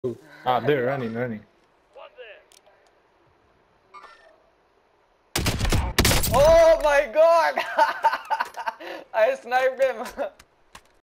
Ah, they're running. Oh my god! I sniped him!